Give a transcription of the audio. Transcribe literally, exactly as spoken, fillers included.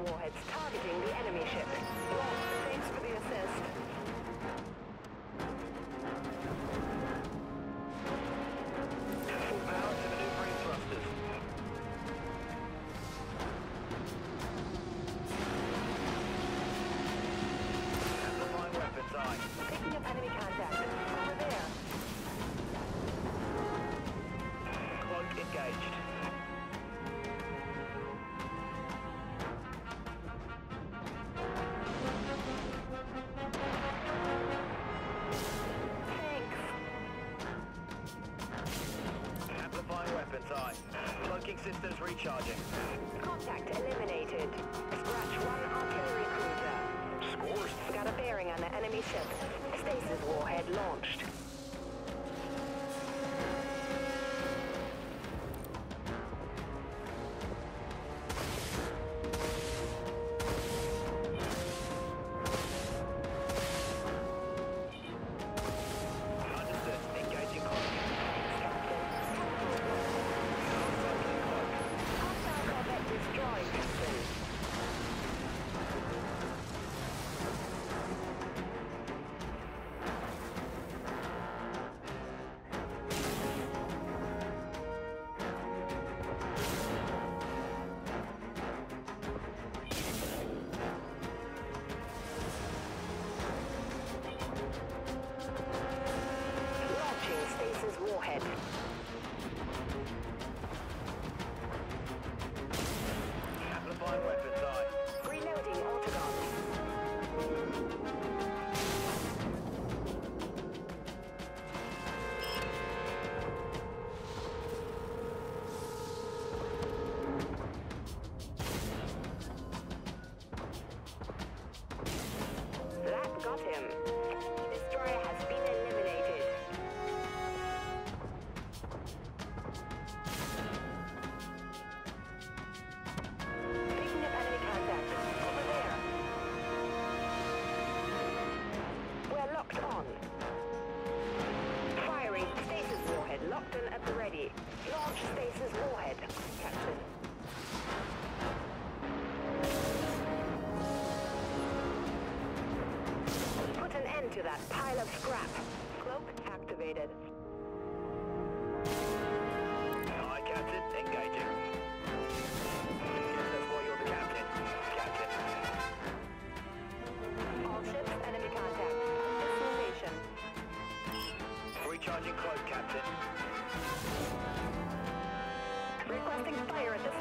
warheads targeting the enemy ship. Lost. Thanks for the assist. Full power to maneuvering thrusters. Amplifying weapons, aye. Picking up enemy contact. Over there. Cloak engaged. Amplifying weapons, aye. Cloaking systems recharging. Contact eliminated. Scratch one artillery cruiser. Scores. Got a bearing on the enemy ship. Stasis warhead launched. Understood. Engaging cloak. Hostile corvette destroyed, Captain. Launching Stasis warhead. Amplifying weapons, aye. Reloading autogons. That got him. Destroyer has been eliminated. Picking up enemy contact. Over there. We're locked on. Firing Stasis warhead locked in at the ready. Launch Stasis warhead, Captain. Put an end to that pile of scrap. Cloak activated. Aye, Captain. Engaging. Yes, that's why you're the captain. Captain. All ships, enemy contact. Destination. Recharging cloak, Captain. Requesting fire at the